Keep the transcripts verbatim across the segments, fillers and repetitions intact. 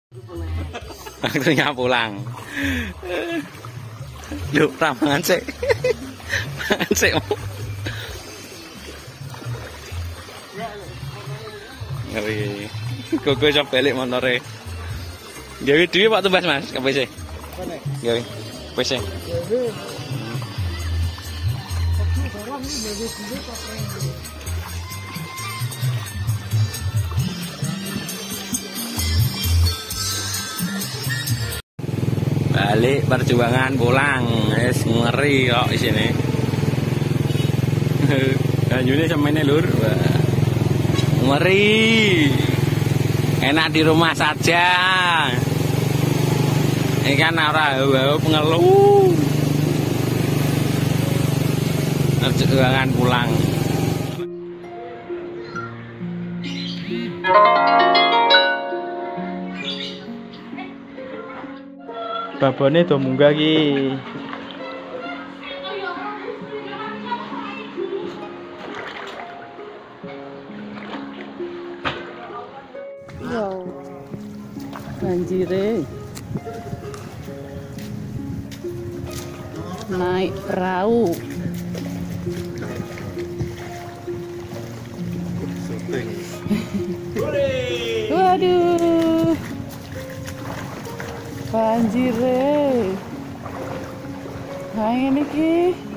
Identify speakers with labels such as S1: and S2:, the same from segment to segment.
S1: Waktunya pulang. Yuk, ramangan sih. Mangan sih. Ngeri. Koko iso balik motore. Gawe dhewe Pak Tumbas Mas, ke P C. Gawe P C. Balik perjuangan pulang, es ngeri kok di sini. Banyune semene lur. Ngeri. Enak di rumah saja. Ini kan ora bau pengeluh. Perjuangan pulang.
S2: Babone do munggah ki.
S3: Wow. Banjire. Naik perahu. Waduh. Banjire. Nah ini ki.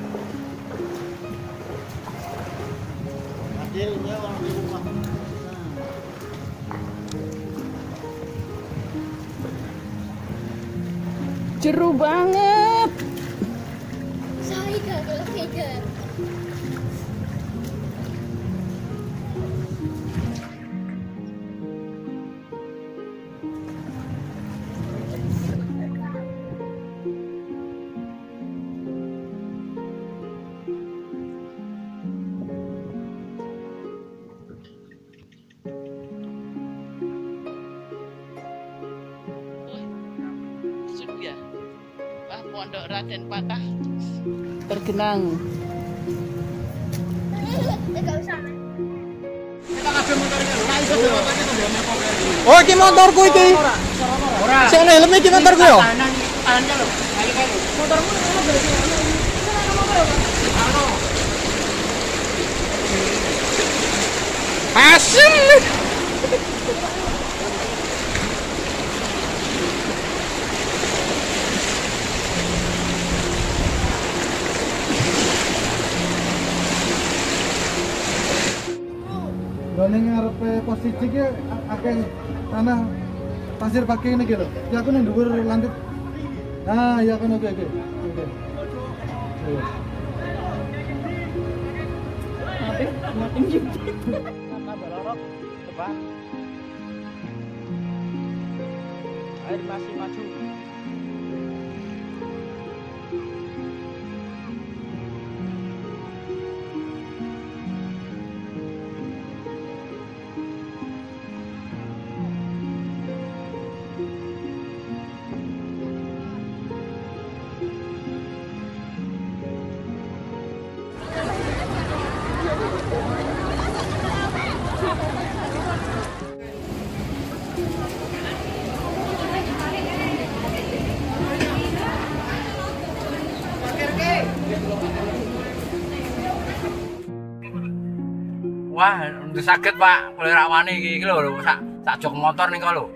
S3: Jeru banget.
S4: Sorry kalau kejar.
S3: Pondok Raden Patah tergenang.
S4: Enggak usah.
S2: Oh, iki motorku iki. Ora. Sing helm iki motorku yo. Motormu ngono berarti. Asin.
S5: Ning ngarepe pos siji ki akeh tanah pasir pake ini gitu. Ya aku nang dhuwur lanjut. Nah, ya kan oke oke. Oke.
S3: Mati, mati gitu.
S2: Tambah lorok, coba. Air masih maju.
S1: Wah, sakit Pak, boleh rawani iki lho, sak sak jok motor ning kok lho.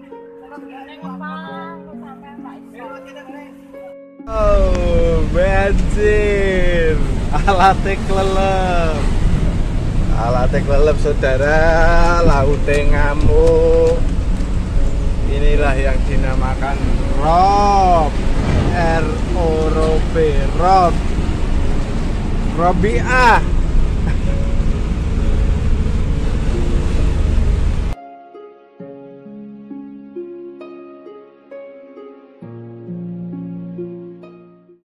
S2: Oh, bensin. Alate klelep. Alate klelep saudara, laute ngamuk. Inilah yang dinamakan rob. R O B rob. Robiah.